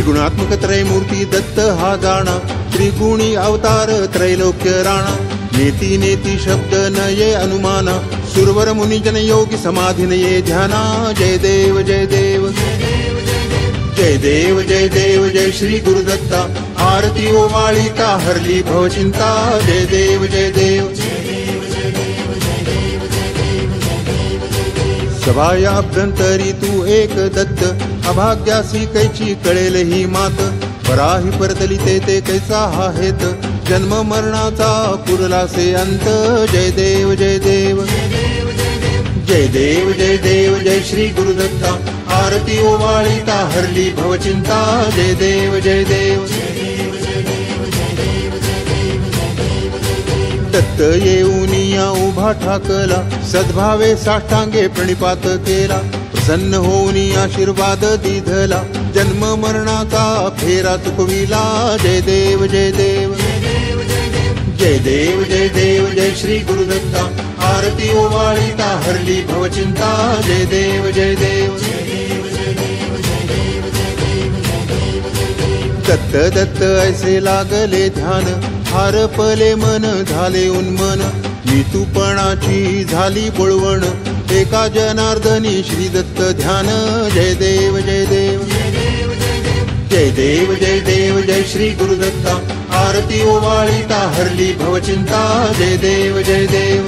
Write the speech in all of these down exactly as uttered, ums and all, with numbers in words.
त्रिगुणात्मक त्रयमूर्ती दत्त हा जाणा, त्रिगुणी अवतार त्रैलोक्य राणा। नेती नेती शब्द न ये अनुमाना, सुरवर मुनिजन योगी समाधिन ये ध्याना। जय देव जय देव जय देव जय देव जय श्री गुरुदत्ता, आरती ओवाळीता हरली भवचिंता। जय देव जय देव सभाया अभ्यंतरी तू एक दत्त, अभाग्यासी कैची कळेल ही मात। पराही परतली ते ते कैसा हा हेत, जन्म मरणाचा पुरला से अंत। जय देव जय देव जय देव जय देव जय श्री गुरुदत्ता, आरती ओवाळीता हरली भवचिंता। जय देव जय देव दत्त येऊनिया उभा ठाकला, सद्भावे साष्टांगे प्रणिपात केला। प्रसन्न होऊनी आशीर्वाद दिधला, जन्म मरणाचा फेरा चुकविला। जय देव जय देव जय देव जय देव जय श्री गुरुदत्ता, आरती ओवाळीता हरली भवचिंता। जय देव जय देव दत्त दत्त ऐसे लागले ध्यान, हारपले मन झाले उन्मन। नीतूपणाची झाली बोळवण, एका जनार्दनी श्री दत्त ध्यान। जय देव जय देव जय देव जय देव जय श्री गुरुदत्ता, आरती ओवाळीता हरली भवचिंता। जय देव जय देव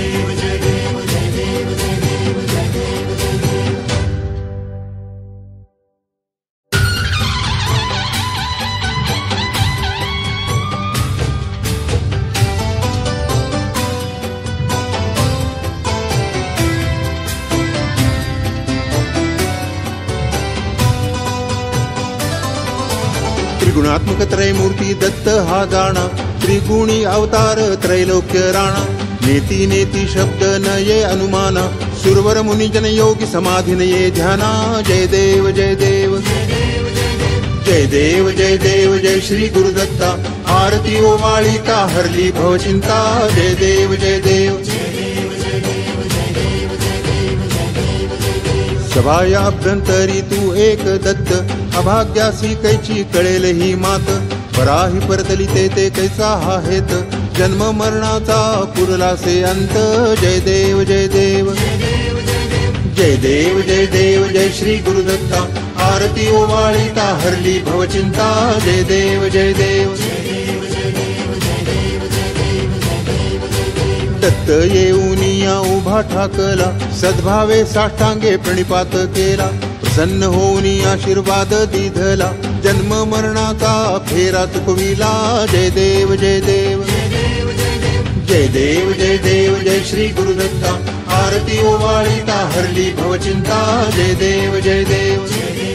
त्रिगुणात्मक त्रयमूर्ती दत्त हा जाणा, त्रिगुणी अवतार त्रैलोक्य राणा। नेती नेती शब्द न ये अनुमाना, सुरवर मुनिजन योगी समाधिन ये ध्याना। जय देव जय देव जय देव जय देव जय श्री गुरुदत्ता, आरती ओवाळीता हरली भवचिंता। जय देव जय देव सभाया अभ्यंतरी तू एक दत्त, अभाग्यासी कैची कळेल ही मात। पराही परतली ते ते कैसा हा हेत, जन्म मरणाचा पुरला से अंत। जय देव जय देव जय देव जय देव जय श्री गुरुदत्ता, आरती ओवाळीता हरली भवचिंता। जय देव जय देव दत्त येऊनिया उभा ठाकला, सद्भावे साष्टांगे प्रणिपात केला। प्रसन्न होऊनी आशीर्वाद दिधला, जन्म मरणाचा फेरा चुकविला। जय देव जय देव जय देव जय देव जय श्री गुरुदत्ता, आरती ओवाळीता हरली भवचिंता। जय देव जय देव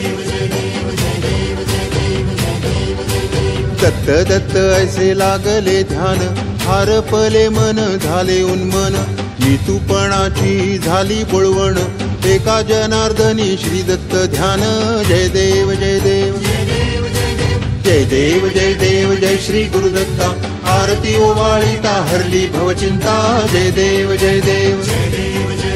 दत्त दत्त ऐसे लागले ध्यान, हारपले मन झाले उन्मन। नीतूपणाची झाली बोळवण, एका जनार्दनी श्री दत्त ध्यान। जय देव जय देव जय देव जय देव जय श्री गुरुदत्ता, आरती ओवाळीता हरली भवचिंता। जय देव जय देव